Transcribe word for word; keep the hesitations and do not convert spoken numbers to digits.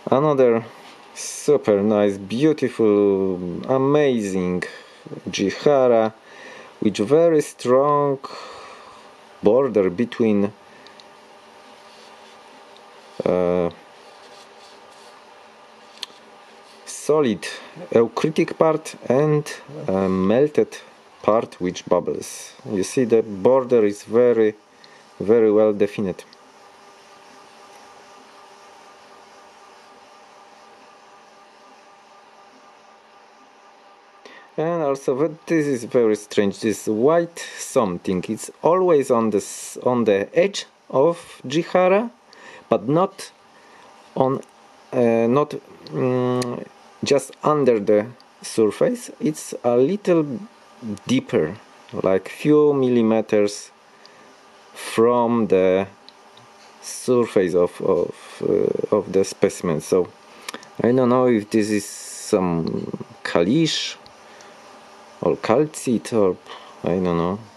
Another super nice, beautiful, amazing JIKHARRA with very strong border between uh, solid eucritic part and uh, melted part which bubbles. You see the border is very very well defined. And also, but this is very strange. This white something. It's always on this on the edge of JIKHARRA, but not on, uh, not um, just under the surface. It's a little deeper, like few millimeters from the surface of of uh, of the specimen. So I don't know if this is some caliche or calcite, or I don't know.